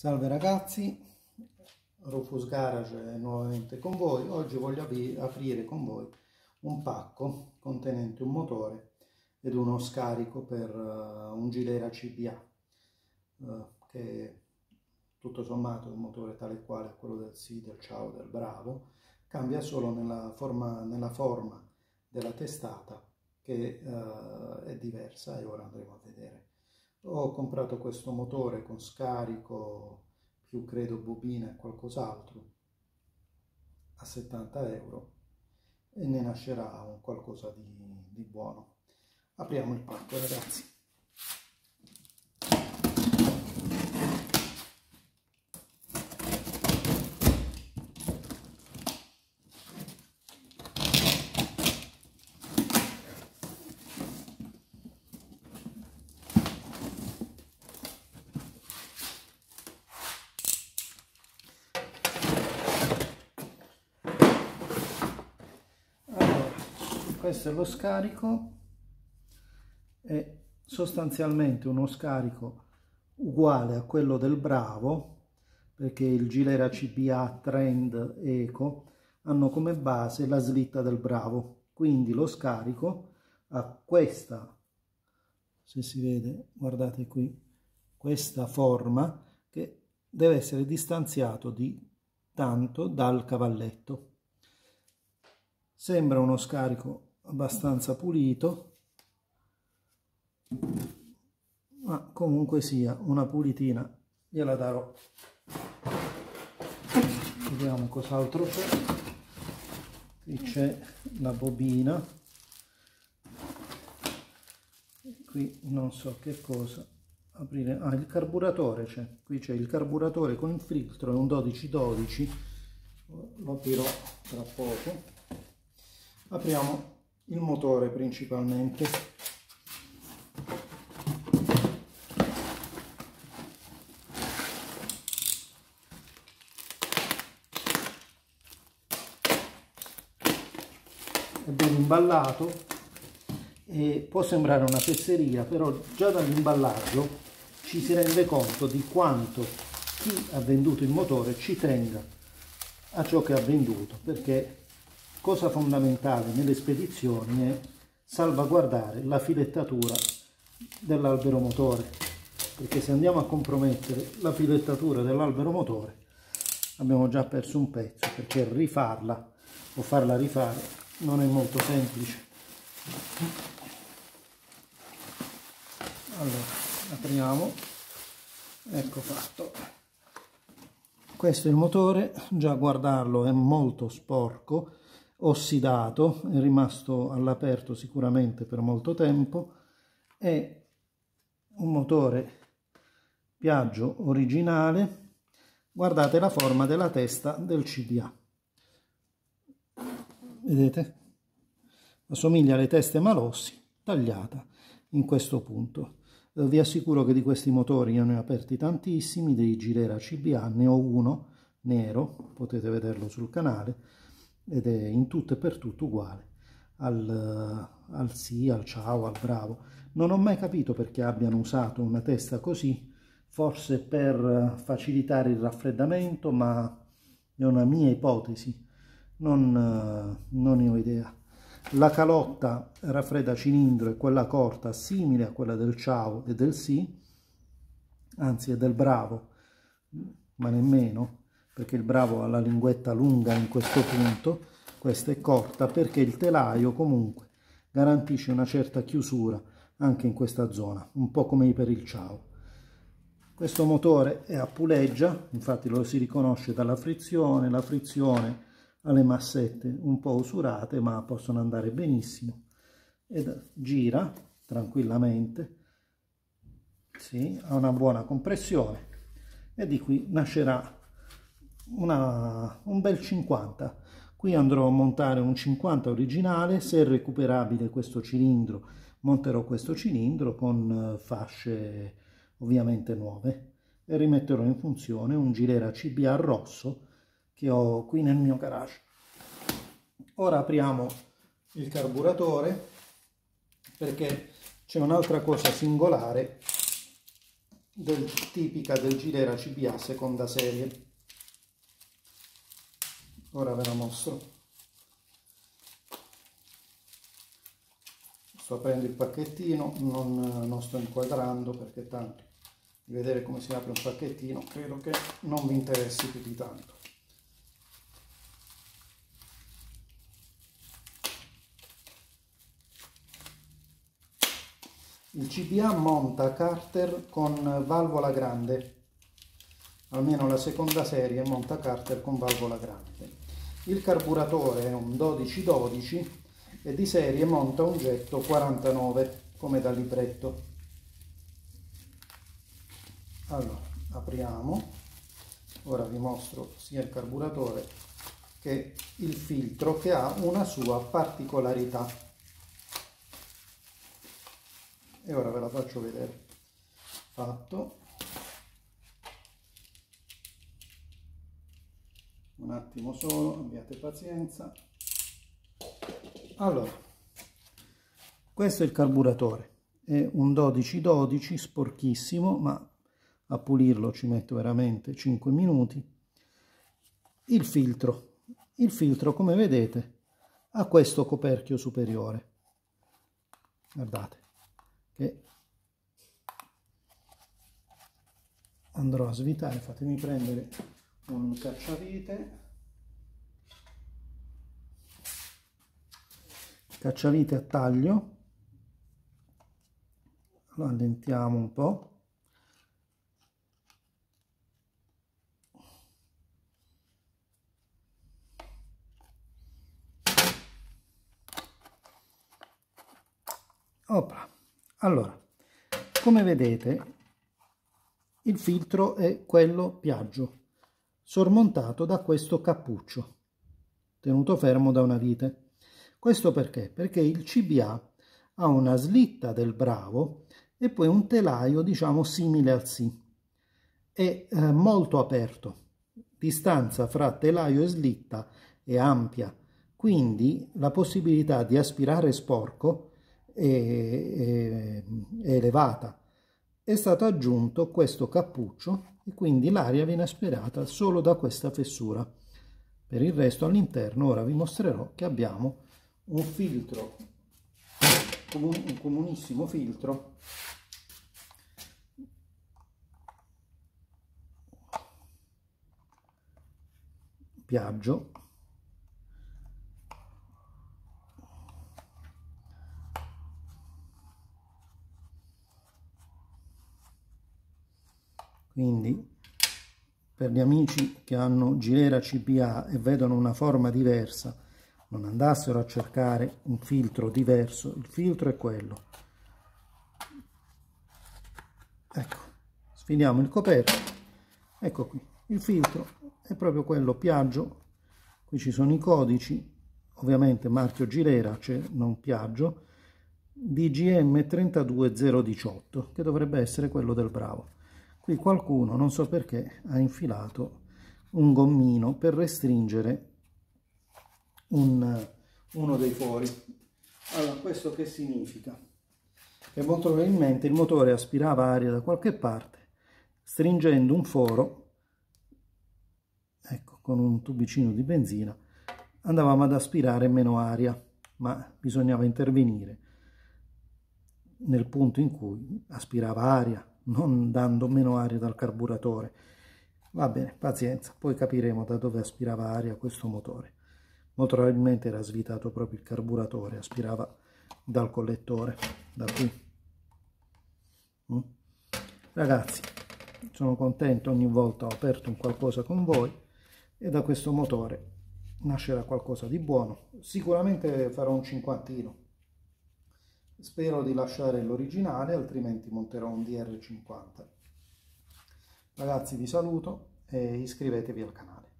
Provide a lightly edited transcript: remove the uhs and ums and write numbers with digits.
Salve ragazzi, Rufus Garage è nuovamente con voi. Oggi voglio aprire con voi un pacco contenente un motore ed uno scarico per un Gilera CBA, che tutto sommato è un motore tale e quale a quello del Sì, del Ciao, del Bravo, cambia solo nella forma della testata che è diversa e ora andremo a vedere. Ho comprato questo motore con scarico più credo bobina e qualcos'altro a 70 euro e ne nascerà un qualcosa di buono. Apriamo il pacco ragazzi. Questo è lo scarico, è sostanzialmente uno scarico uguale a quello del Bravo, perché il Gilera CBA Trend Eco hanno come base la slitta del Bravo, quindi lo scarico ha questa, se si vede, guardate qui, questa forma che deve essere distanziato di tanto dal cavalletto. Sembra uno scarico abbastanza pulito, ma comunque sia una pulitina gliela darò. Vediamo cos'altro c'è. Qui c'è la bobina, qui non so che cosa aprire. Ah, il carburatore c'è, qui c'è il carburatore con il filtro, è un 1212, lo aprirò tra poco. Apriamo il motore principalmente. È ben imballato e può sembrare una fesseria, però già dall'imballaggio ci si rende conto di quanto chi ha venduto il motore ci tenga a ciò che ha venduto, perché cosa fondamentale nelle spedizioni è salvaguardare la filettatura dell'albero motore, perché se andiamo a compromettere la filettatura dell'albero motore abbiamo già perso un pezzo, perché rifarla o farla rifare non è molto semplice. Allora apriamo, ecco fatto. Questo è il motore, già a guardarlo è molto sporco, ossidato, è rimasto all'aperto sicuramente per molto tempo. È un motore Piaggio originale. Guardate la forma della testa del CBA, vedete? Assomiglia alle teste Malossi, tagliata in questo punto. Vi assicuro che di questi motori io ne ho aperti tantissimi, dei Gilera CBA, ne ho uno nero, potete vederlo sul canale, ed è in tutto e per tutto uguale al Sì, al Ciao, al Bravo. Non ho mai capito perché abbiano usato una testa così, forse per facilitare il raffreddamento, ma è una mia ipotesi, non ne ho idea. La calotta raffredda cilindro è quella corta, simile a quella del Ciao e del Sì, anzi è del Bravo, ma nemmeno, perché il Bravo ha la linguetta lunga in questo punto, questa è corta perché il telaio comunque garantisce una certa chiusura anche in questa zona, un po' come per il Ciao. Questo motore è a puleggia, infatti lo si riconosce dalla frizione, la frizione ha le massette un po' usurate ma possono andare benissimo ed gira tranquillamente, sì, ha una buona compressione e di qui nascerà un bel 50. Qui andrò a montare un 50 originale, se è recuperabile questo cilindro monterò questo cilindro con fasce ovviamente nuove e rimetterò in funzione un Gilera CBA rosso che ho qui nel mio garage. Ora apriamo il carburatore, perché c'è un'altra cosa singolare tipica del Gilera CBA seconda serie. Ora ve la mostro. Sto aprendo il pacchettino, non sto inquadrando perché tanto di vedere come si apre un pacchettino credo che non vi interessi più di tanto. Il CBA monta carter con valvola grande, almeno la seconda serie monta carter con valvola grande. Il carburatore è un 1212 e di serie monta un getto 49 come da libretto. Allora, apriamo. Ora vi mostro sia il carburatore che il filtro, che ha una sua particolarità. E ora ve la faccio vedere. Fatto. Un attimo solo, abbiate pazienza. Allora, questo è il carburatore. È un 1212 sporchissimo, ma a pulirlo ci metto veramente 5 minuti. Il filtro, come vedete, ha questo coperchio superiore. Guardate che andrò a svitare. Fatemi prendere un cacciavite a taglio. Lo allentiamo un po'. Opla. Allora, come vedete, il filtro è quello Piaggio, sormontato da questo cappuccio, tenuto fermo da una vite. Questo perché? Perché il CBA ha una slitta del Bravo e poi un telaio, diciamo, simile al sì. È molto aperto. Distanza fra telaio e slitta è ampia, quindi la possibilità di aspirare sporco è elevata. È stato aggiunto questo cappuccio e quindi l'aria viene aspirata solo da questa fessura. Per il resto all'interno ora vi mostrerò che abbiamo un filtro, un comunissimo filtro Piaggio, quindi per gli amici che hanno Gilera CBA e vedono una forma diversa, non andassero a cercare un filtro diverso. Il filtro è quello. Ecco, sfiliamo il coperchio. Ecco qui, il filtro è proprio quello Piaggio. Qui ci sono i codici, ovviamente marchio Gilera, c'è non Piaggio, DGM 32018, che dovrebbe essere quello del Bravo. Qui qualcuno, non so perché, ha infilato un gommino per restringere uno dei fori. Allora, questo che significa? Che molto probabilmente il motore aspirava aria da qualche parte, stringendo un foro, ecco, con un tubicino di benzina, andavamo ad aspirare meno aria, ma bisognava intervenire nel punto in cui aspirava aria, non dando meno aria dal carburatore. Va bene, pazienza, poi capiremo da dove aspirava aria questo motore. Molto probabilmente era svitato proprio il carburatore, aspirava dal collettore, da qui. Ragazzi, sono contento, ogni volta ho aperto un qualcosa con voi e da questo motore nascerà qualcosa di buono. Sicuramente farò un cinquantino. Spero di lasciare l'originale, altrimenti monterò un DR50. Ragazzi, vi saluto e iscrivetevi al canale.